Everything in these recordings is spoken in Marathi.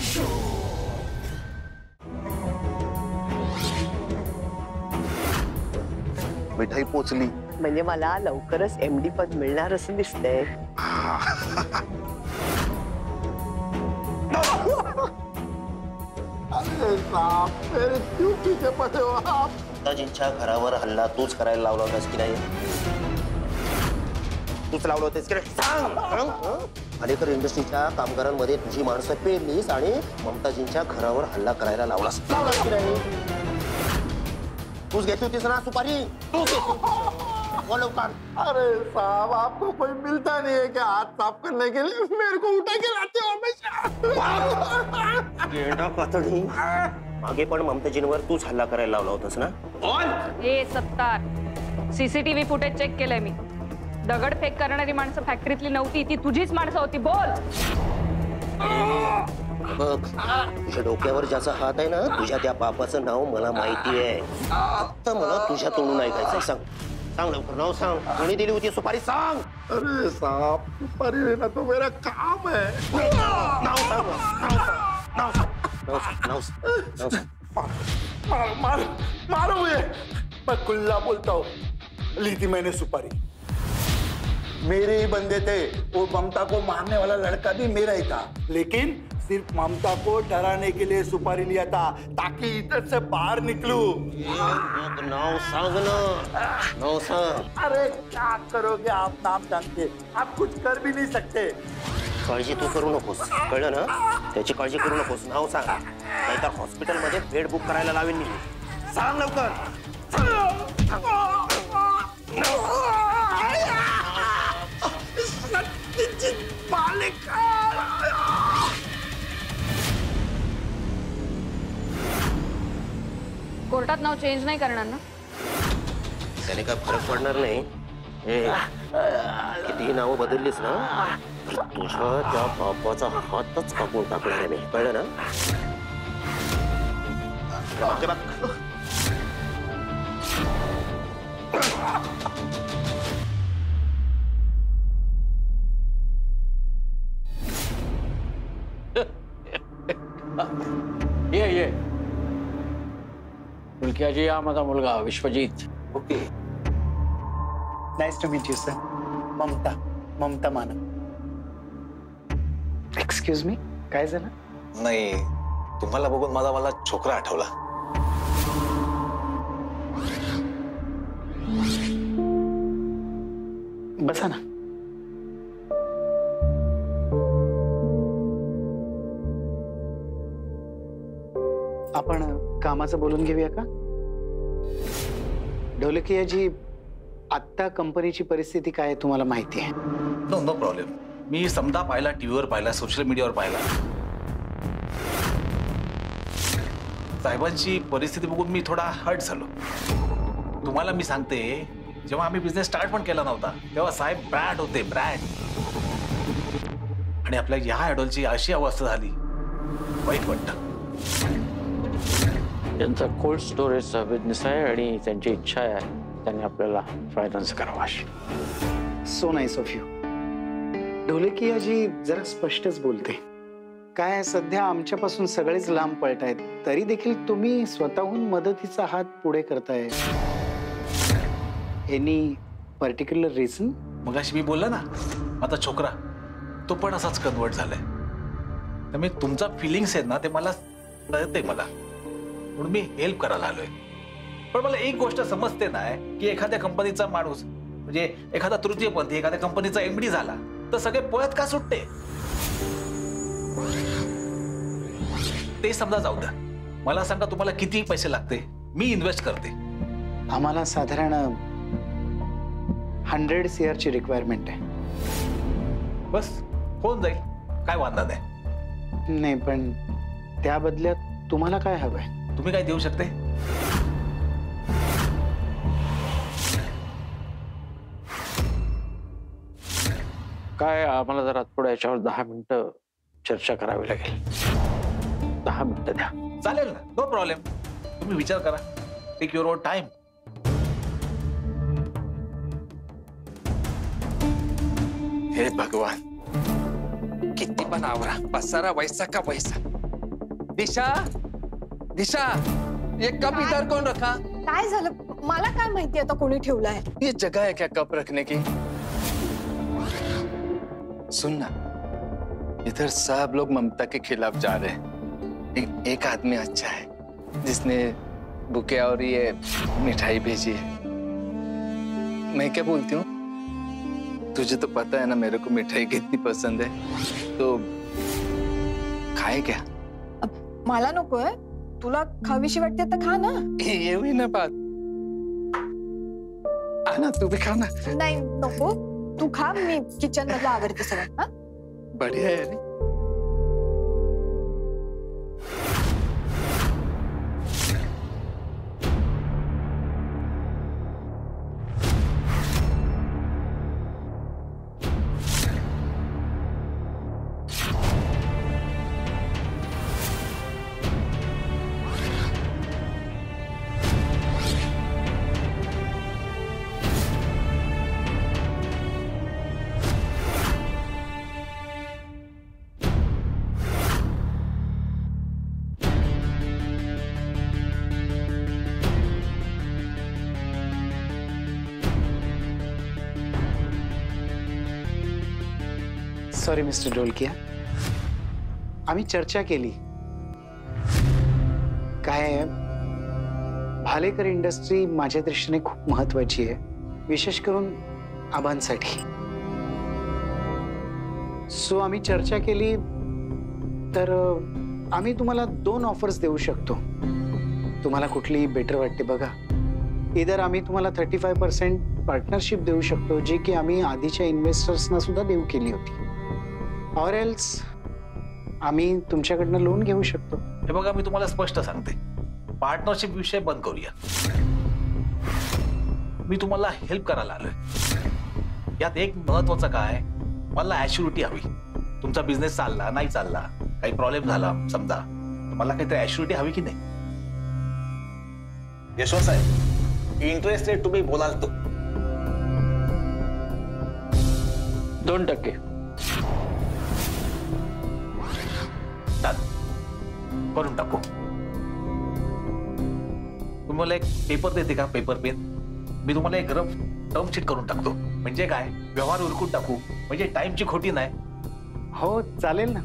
मिठाई पोचली म्हणजे मला लवकरच MD पद मिळणार असं दिसतंय. ममताजींच्या घरावर हल्ला तूच करायला लावला होतास की नाही? तूच लावलं होतेस की नाही? सांग. अलीकडे इंडस्ट्रीच्या कामगारांमध्ये तुझी माणसं पेरलीस आणि ममताजींच्या घरावर हल्ला करायला लावलास की नाही? तूच घेतली होतीस ना सुपारी? तूच अरे साहब, आपको कोई मिलता नहीं है क्या हाथ साफ करने के लिए? मेरे को उठा के लाते हो हमेशा. गेंडा कातडी, मागे पण ममताजींवर तूच हल्ला करायला लावला होतास ना? ए सत्तार, CCTV फुटेज चेक केलंय मी. दगडफेक करणारी माणसं फॅक्टरीतली नव्हती, ती तुझीच माणसं होती. बोल. बघ, तुझ्या डोक्यावर ज्याचा हात आहे ना, तुझ्या त्या बापाचं नाव मला माहिती आहे. फक्त मला तुझ्या तोंडून ऐकायचं. सांग, सांग लवकर, नाव सांग. कोणी दिली होती सुपारी? सांग. अरे साहब, सुपारी लेना तो मेरा काम है. नाव सांग, नाव सांग, नाव सांग, नाव सांग, नाव सांग. मारो ये. मैं खुला बोलता हूँ, ली थी मैंने सुपारी. मेरे ही बंदे थे. वो ममता को मारने वाला लड़का भी मेरा ही था, लेकिन सिर्फ ममता को डराने के लिए सुपारी लिया था ताकि इधर से बाहर निकलूं. नाव सांग ना, नाव सांग. अरे क्या करोगे आप, नाम जानते आप कुछ कर भी नहीं सकते. काळजी तू करू नकोस, कळलं ना? त्याची काळजी करू नकोस. नाव सांग, नाहीतर हॉस्पिटलमध्ये बेड बुक करायला लावेन मी. सांग लवकर. कोर्टात नाव चेंज नाही करणार ना? त्याने काय फरक पडणार नाही. कितीही नावं बदललीस ना, तर तुझ्या त्या बापाचा हातच कापून टाकणार आहे मी. कळलं ना? ये मुलक्याजी, हा माझा मुलगा Vishwajeet. Okay, nice to meet you sir. Mamta Manav. Excuse me, काय झालं? नाही, तुम्हाला बघून मला छोकरा आठवला. बसा ना. आपण कामाचं बोलून घेऊया का? ढोलकियाजी, आत्ता कंपनीची परिस्थिती काय आहे तुम्हाला माहिती आहे? No problem. मी समजा पाहिला, टीव्हीवर पाहिला, सोशल मीडियावर पाहिला. साहेबांची परिस्थिती बघून मी थोडा हर्ट झालो. तुम्हाला मी सांगते, जेव्हा आम्ही बिझनेस स्टार्ट पण केला नव्हता तेव्हा साहेब ब्रँड होते, ब्रँड. आणि आपल्या या आयडॉलची अशी अवस्था झाली, वाईट वाटतं. त्यांचा कोल्ड स्टोरेजचा बिझनेस आहे आणि त्यांची इच्छा आहे त्यांनी आपल्याला फायनान्स करावा. So nice of you. ढोलकियाजी जरा स्पष्टच बोलते. काय सध्या आमच्यापासून सगळेच लांब पळत आहेत, तरी देखील तुम्ही स्वतःहून मदतीचा हात पुढे करताय. Any particular reason? मगाशी मी बोलला ना, आता छोकरा तो पण असाच कन्वर्ट झालाय. त्यामुळे तुमचा फिलिंग्स आहेत ना, ते मला कळते. मला म्हणून मी हेल्प करायला आलोय. पण मला एक गोष्ट समजते ना, की एखाद्या कंपनीचा माणूस म्हणजे एखादा तृतीयपंथी एखाद्या कंपनीचा MD झाला तर सगळे पळत का सुटते? ते समजा जाऊ द्या. मला सांगा, तुम्हाला किती पैसे लागते? मी इन्व्हेस्ट करते. आम्हाला साधारण 100 CR ची रिक्वायरमेंट आहे. बस होऊन जाईल, काय वांधा नाही. नाही, पण त्या बदल्यात तुम्हाला काय हवंय? तुम्ही काय देऊ शकते? काय, आम्हाला जरा थोड्या याच्यावर 10 मिनिटं चर्चा करावी लागेल. 10 मिनिटं द्या. चालेल ना, नो प्रॉब्लेम. तुम्ही विचार करा. Take your own time. हे भगवान, किती पण आवरा, पसारा वैसा का वैसा. दिशा, दिशा, ये कप इधर कौन रखा? काय झालं मला काय माहिती आता कोणी ठेवलाय? ये जगह है क्या कप रखने की? सुन ना, इधर सब लोग ममता के खिलाफ जा रहे हैं। एक आदमी अच्छा है जिसने बुके और ये मिठाई भेजी है। मैं क्या बोलती हूँ, तुझे तो पता है ना मेरे को मिठाई कितनी पसंद है, तो खाए क्या? मला नकोय, तुला खावीशी वाटते तर खा ना. ये हुई ना बात. आना तू भी खाना. नाही नको, तू खा, मी किचन मधलं आवडते सगळं. हा बढ़िया है रे. सॉरी मिस्टर ढोलकिया, आम्ही चर्चा केली. काय आहे, भालेकर इंडस्ट्री माझ्या दृष्टीने खूप महत्वाची आहे, विशेष करून आबांसाठी. सो आम्ही चर्चा केली, तर आम्ही तुम्हाला 2 ऑफर्स देऊ शकतो. तुम्हाला कुठली बेटर वाटते बघा. इधर आम्ही तुम्हाला 35% पार्टनरशिप देऊ शकतो, जी की आम्ही आधीच्या इन्व्हेस्टर्सना सुद्धा देऊ केली होती. और एल्स आम्ही तुमच्याकडनं लोन घेऊ शकतो. हे बघा, मी तुम्हाला स्पष्ट सांगते, पार्टनरशिप विषय बंद करूया. मी तुम्हाला हेल्प करायला आलोय. यात एक महत्वाचं काय, मला ॲश्युरिटी हवी. तुमचा बिझनेस चालला नाही चालला, काही प्रॉब्लेम झाला समजा, मला काहीतरी ॲश्युरिटी हवी की नाही? यशवंत साहेब, इंटरेस्टेड तुम्ही बोलाल तो 2%. करून टाकू. तुम्हाला एक पेपर देते का, पेपर पेन? मी तुम्हाला एक रफ टर्म शीट करून टाकतो. म्हणजे काय, व्यवहार उरकून टाकू, म्हणजे टाइमची खोटी नाही. हो चालेल ना.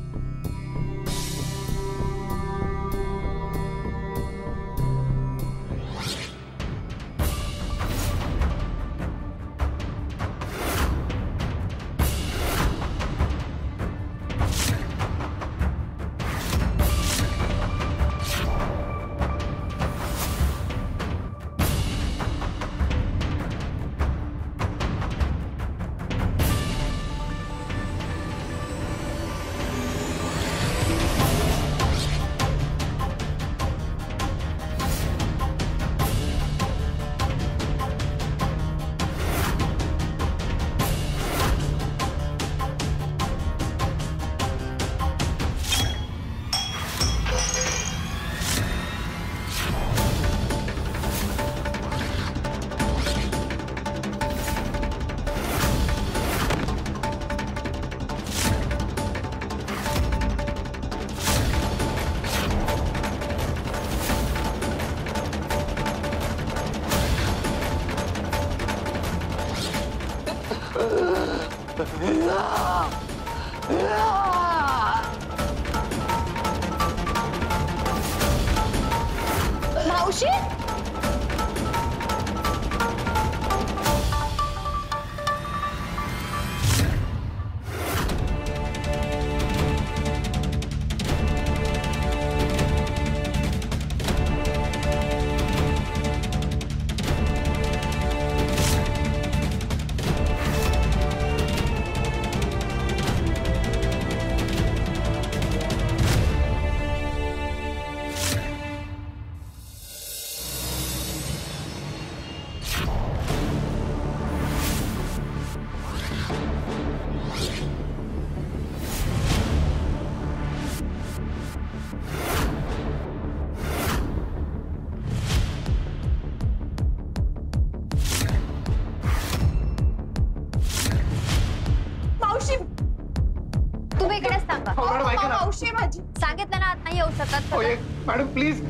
तुम्ही इकडेच थांबा. मॅडम ऐका ना. मावशी माझी. सांगितलं ना आत नाही येऊ शकत. Madam please.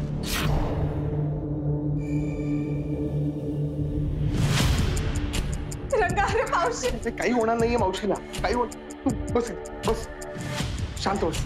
रंगा अरे मावशी. काही होणार नाहीये मावशीला. काही होत. तू बस बस शांत बस.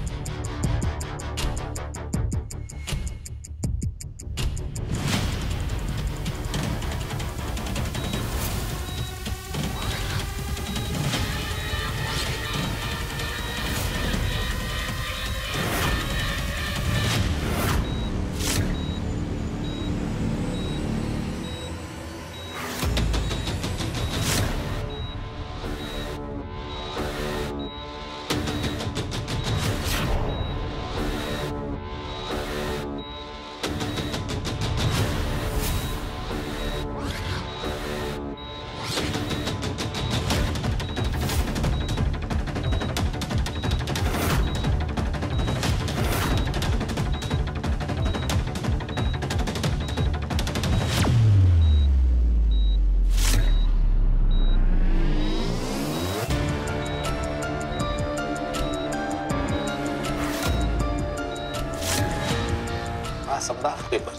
समजा पेपर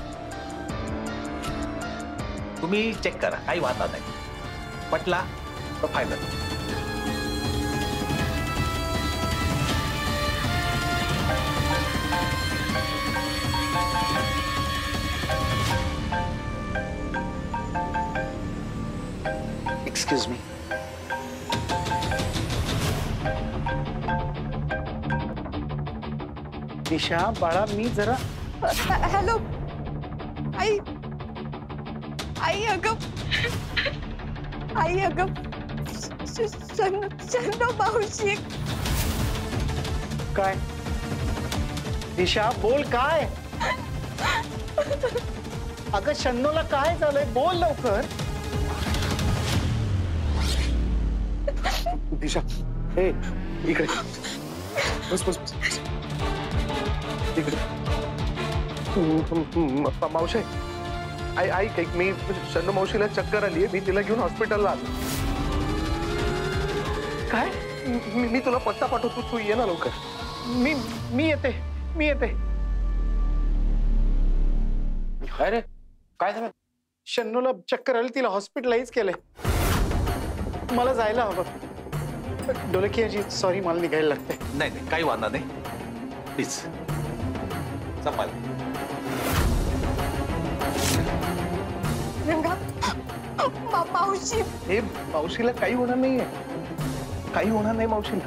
तुम्ही चेक करा, काही वादा नाही. पटला तर फायनल. Excuse me. दिशा बाळा मी जरा. हॅलो आई. आई अगं. आई अगं. शंदो मावशी. काय दिशा बोल काय. अगं शन्नूला काय झालंय बोल लवकर. दिशा हे इकडे बस बस बस. इकडे मावशी ऐक ऐक मी शन्नू मावशीला चक्कर आली मी तिला घेऊन हॉस्पिटलला आलो. काय मी तुला पत्ता पाठवतो तू ये ना लवकर. मी येते मी येते. काय रे काय झालं. शन्नूला चक्कर आली तिला हॉस्पिटलाइज केलंय. मला जायला हवं. डोलकियाजी सॉरी मला निघायला लागते. नाही नाही काही वादा नाही प्लीज संपाल. रंगा मावशी. हे मावशीला काही होणार नाहीये. काही होणार नाही मावशीला.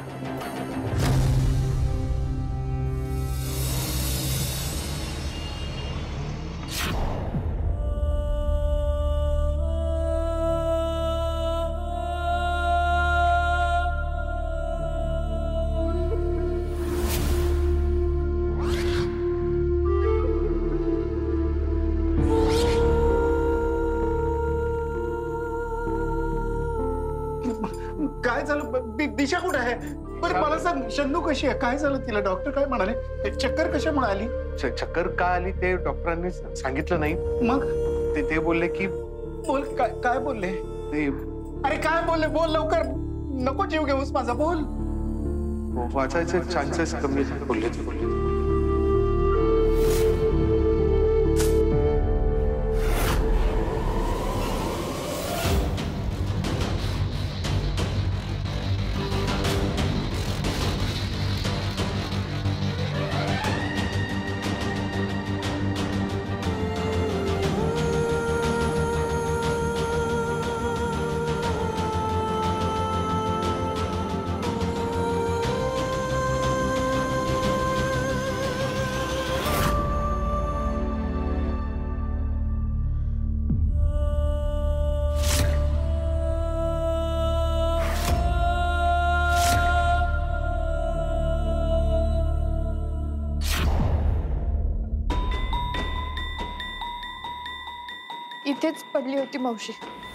काय झालं दिशा कुठे आहे बरं मला सांग. शन्नू कशी आहे काय झालं तिला डॉक्टर काय म्हणाले. चक्कर कशामुळे आली. चक्कर का आली ते डॉक्टरांनी सांगितलं नाही. मग ते बोलले की बोल काय बोलले. ते अरे काय बोलले बोल लवकर. नको जीव घेऊस माझा बोल. वाचायचे चान्सेस कमी बोलले. इथेच पडली होती मावशी.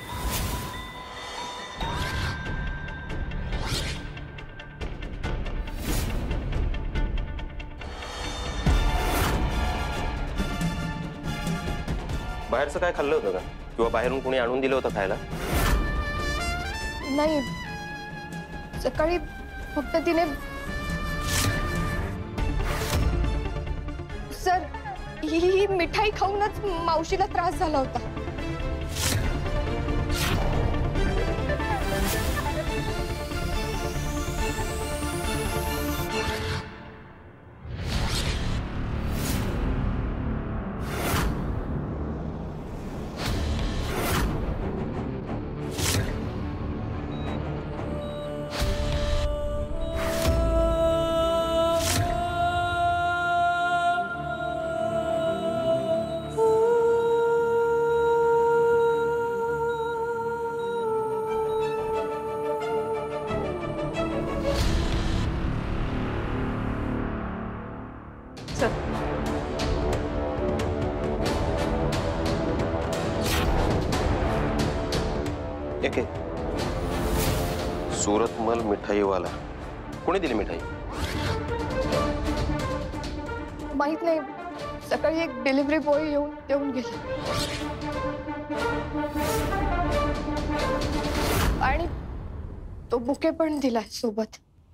बाहेरचं काय खाल्लं होतं का किंवा बाहेरून कोणी आणून दिलं होतं खायला. नाही सकाळी फक्त तिने सर ही मिठाई खाऊनच मावशीला त्रास झाला होता. एके सूरतमल मिठाईवाला कोणी दिली मिठाई? माहित नाही, सकाळी एक डिलिव्हरी बॉय येऊन देऊन गेला आणि तो बुके पण दिलाय सोबत.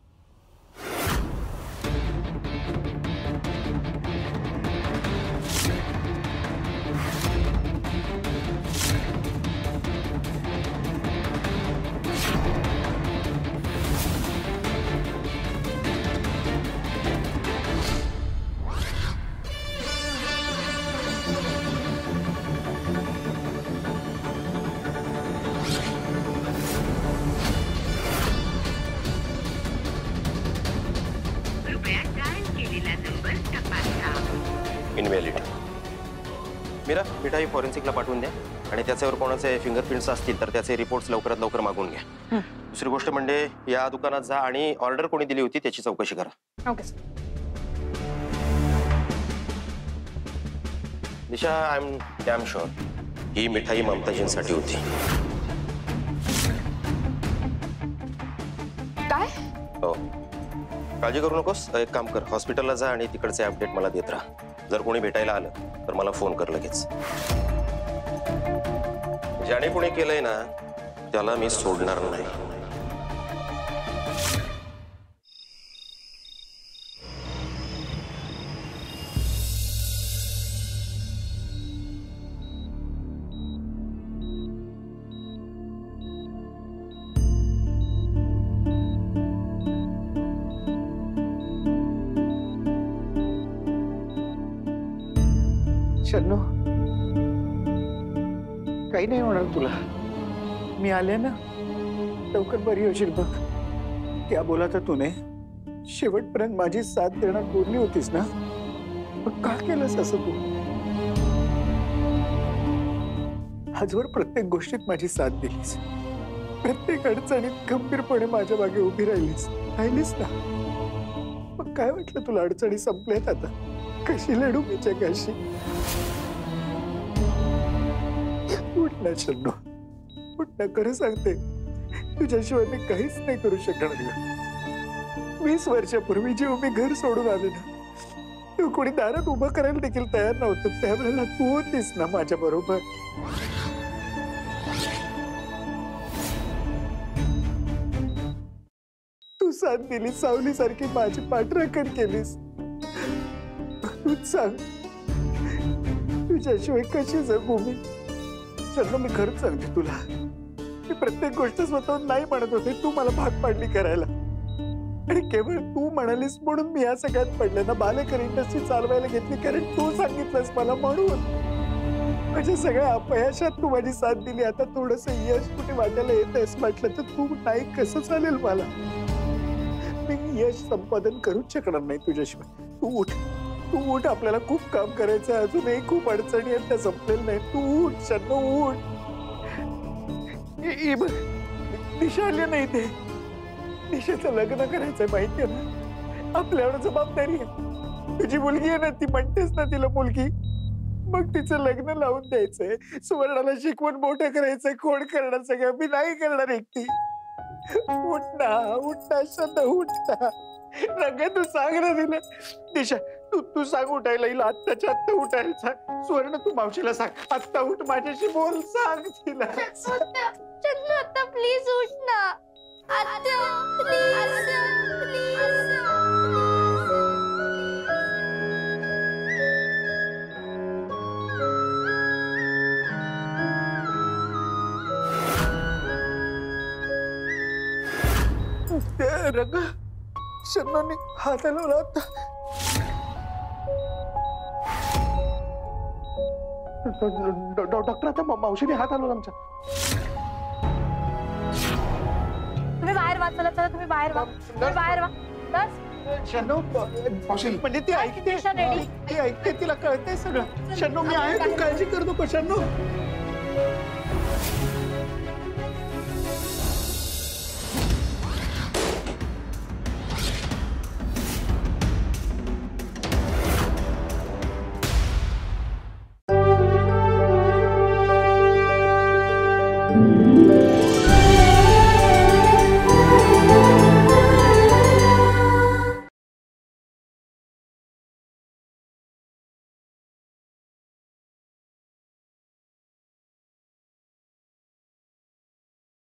इनव्हॅलिड. मीरा, मिठाई फॉरेन्सिकला पाठवून द्या आणि त्याच्यावर कोणाचे फिंगरप्रिंट्स असतील तर त्याचे रिपोर्ट्स लवकरात लवकर मागून घ्या. दुसरी गोष्ट म्हणजे या दुकानात जा आणि ऑर्डर कोणी दिली होती त्याची चौकशी करा. Okay. Disha, I am damn sure ही मिठाई ममताजींसाठी होती. काय? हो, काळजी करू नकोस. एक काम कर, हॉस्पिटलला जा आणि तिकडचे अपडेट मला देत राहा. जर कोणी भेटायला आलं तर मला फोन कर लगेच. ज्याने कोणी केलंय ना त्याला मी सोडणार नाही. शन्नू, काही नाही होणार तुला. मी आले ना, लवकर बरी होशील बघ. क्या बोला था तूने? शेवटपर्यंत माझी साथ देणार बोलली होतीस ना, पण का केलंस असं तू? आजवर प्रत्येक गोष्टीत माझी साथ दिलीस, प्रत्येक अडचणीत खंबीरपणे माझ्या मागे उभी राहिलीस ना. मग काय वाटलं तुला अडचणी संपल्यात आता? कशी लढू मी जगाशी? उठ ना शन्नू, उठ ना. खरं सांगते, तुझ्याशिवाय मी काहीच नाही करू शकणार. 20 वर्षापूर्वी जेव्हा मी घर सोडून आले ना, तू कोणी दारात उभं करायला देखील तयार नव्हतं. त्यावेळेला तू होतीस ना माझ्या बरोबर. तू साथ दिली, सावलीसारखी माझी पाठराखण केलीस. तूच सांग, तुझ्याशिवाय कशी जगू मी? चल, मी खरंच सांगते तुला, मी प्रत्येक गोष्ट स्वतःहून नाही म्हणत होते. तू मला भाग पाडली करायला आणि केवळ तू म्हणालीस म्हणून मी या सगळ्यात पडले ना. बालेकर इंडस्ट्री चालवायला घेतली कारण तू सांगितलंस मला म्हणून. माझ्या सगळ्या अपयशात तू माझी साथ दिली. आता थोडस यश कुठे वाटायला येत आहेस म्हटलं तर तू नाही, कसं चालेल मला? मी यश संपादन करूच शकणार नाही तुझ्याशिवाय. तू उठ, तू उठ. आपल्याला खूप काम करायचं आहे, अजूनही खूप अडचणी आहेत, त्या संपलेल्या नाही. तू उठ शन्नू, उठ. दिशा आली नाही, ते दिशेचं लग्न करायचंय माहितीये ना. आपल्यावर जबाबदारी आहे. तुझी मुलगी आहे ना, ती म्हणतेस ना तिला मुलगी, मग तिचं लग्न लावून द्यायचंय. सुवर्णाला शिकवून मोठं करायचंय. कोण करणार सगळं? मी नाही करणार एकटी. उठ ना, उठ ना शन्नू, उठ ना. रंगा, तू सांग ना तिला. दिशा, तू सांग उठायला. हिला आत्ताच्या आत्ता उठायला सांग. सुवर्ण, तू मावशीला सांग आत्ता उठ, माझ्याशी बोल. सांग तिला. आता प्लीज उठ ना. आता प्लीज. रंग शन्नूने हात हलवला होता. डॉक्टर आता मावशीने हात हलवला आमच्या. तुम्ही बाहेर वा. चला चला तुम्ही बाहेर वा. तुम्ही बाहेर वा. बस शन्नू मावशी म्हणजे ती ऐकते, ती ऐकते, तिला कळतंय सगळं. शन्नू मी आहे, तू काळजी कर नको शन्नू.